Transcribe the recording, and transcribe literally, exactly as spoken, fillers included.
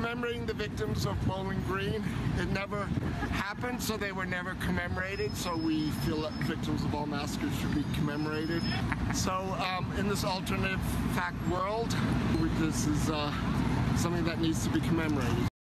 commemorating the victims of Bowling Green. It never happened, so they were never commemorated, so we feel that victims of all massacres should be commemorated. So um, in this alternative fact world, this is uh, something that needs to be commemorated.